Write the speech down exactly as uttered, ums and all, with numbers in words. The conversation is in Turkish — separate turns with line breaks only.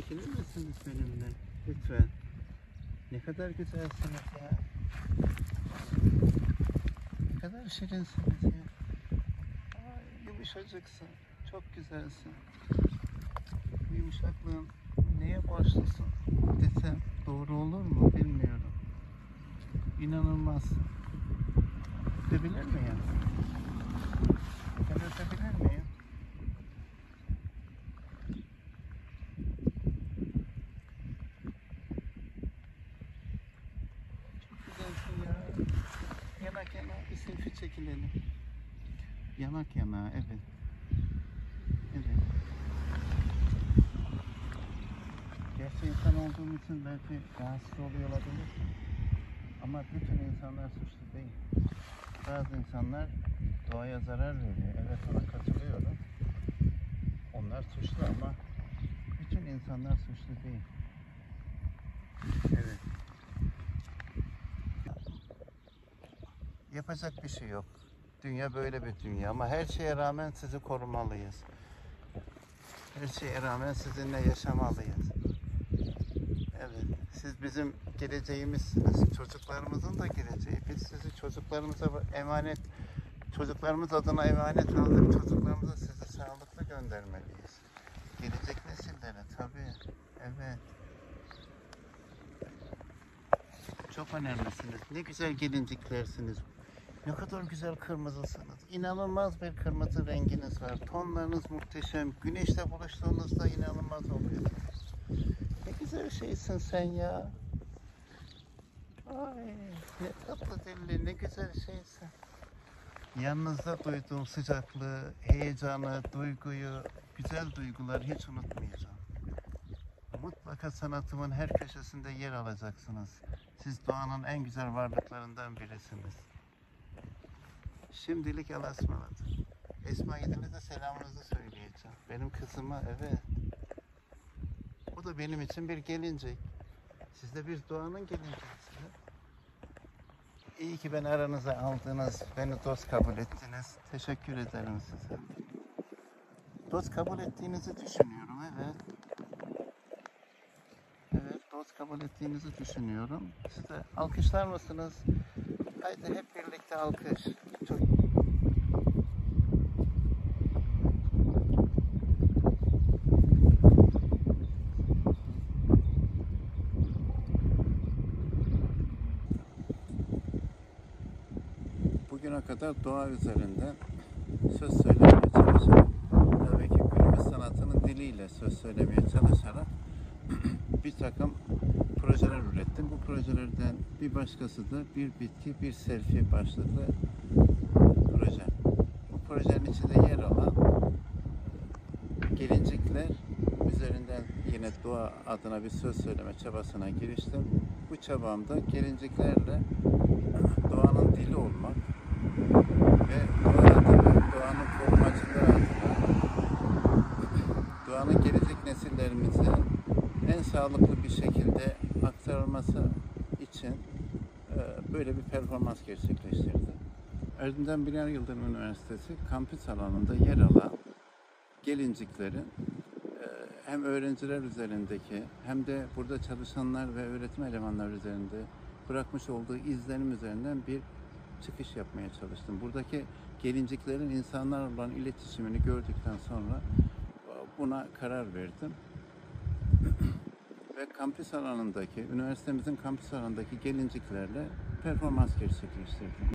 çekilir misiniz benimle? Lütfen. Ne kadar güzelsiniz ya. Ne kadar şirinsiniz ya. Ay, yumuşacıksın. Çok güzelsin. Bu yumuşaklığın neye borçlusun desem doğru olur mu bilmiyorum. İnanılmaz. Öpebilir miyim? Ben öpebilir miyim? Çok güzelsin ya. Yanak yana bir selfie çekilelim. Yanak yana, evet. Evet. Gerçi insan olduğum için belki rahatsız oluyor olabilirsin. Ama bütün insanlar suçlu değil. Bazı insanlar doğaya zarar veriyor. Evet, ona katılıyorum. Onlar suçlu ama bütün insanlar suçlu değil. Evet. Yapacak bir şey yok. Dünya böyle bir dünya ama her şeye rağmen sizi korumalıyız. Her şeye rağmen sizinle yaşamalıyız. Evet, siz bizim geleceğimizsiniz. Çocuklarımızın da geleceği. Biz sizi çocuklarımıza emanet, çocuklarımız adına emanet aldık. Çocuklarımıza sizi sağlıklı göndermeliyiz. Gelecek nesillere tabii. Evet. Çok önemlisiniz. Ne güzel gelinciklersiniz. Ne kadar güzel kırmızısınız. İnanılmaz bir kırmızı renginiz var. Tonlarınız muhteşem. Güneşle buluştuğunuzda inanılmaz oluyorsunuz. Ne güzel şeysin sen ya. Ay, ne tatlı dilli, ne güzel şeysin. Yanınızda duyduğum sıcaklığı, heyecanı, duyguyu, güzel duyguları hiç unutmayacağım. Mutlaka sanatımın her köşesinde yer alacaksınız. Siz doğanın en güzel varlıklarından birisiniz. Şimdilik Allah'a ısmarladık. Esma Gidil'e selamınızı söyleyeceğim. Benim kızıma, evet. O da benim için bir gelincik. Siz de bir doğanın gelinciksiniz. İyi ki beni aranıza aldınız. Beni dost kabul ettiniz. Teşekkür ederim size. Dost kabul ettiğinizi düşünüyorum, evet. Evet, dost kabul ettiğinizi düşünüyorum. Siz de alkışlar mısınız? Haydi hep birlikte alkış. Çok... Bugüne kadar doğa üzerinden söz söylemeye çalışarak, tabii ki günümüz sanatının diliyle söz söylemeye çalışarak bir takım projeler ürettim. Bu projelerden bir başkası da bir bitki, bir selfie başlıklı proje. Bu projenin içinde yer alan gelincikler üzerinden yine doğa adına bir söz söyleme çabasına giriştim. Bu çabamda gelinciklerle doğanın dili olmak ve doğa adına, doğanın korumacılığı adına, doğanın gelecek nesillerimize en sağlıklı bir şekilde aktarılması için böyle bir performans gerçekleştirdi. Erdem Binali Yıldırım Üniversitesi kampüs alanında yer alan gelinciklerin hem öğrenciler üzerindeki hem de burada çalışanlar ve öğretim elemanlar üzerinde bırakmış olduğu izlenim üzerinden bir çıkış yapmaya çalıştım. Buradaki gelinciklerin insanlarla olan iletişimini gördükten sonra buna karar verdim. Ve kampüs alanındaki, üniversitemizin kampüs alanındaki gelinciklerle performans gerçekleştirdim.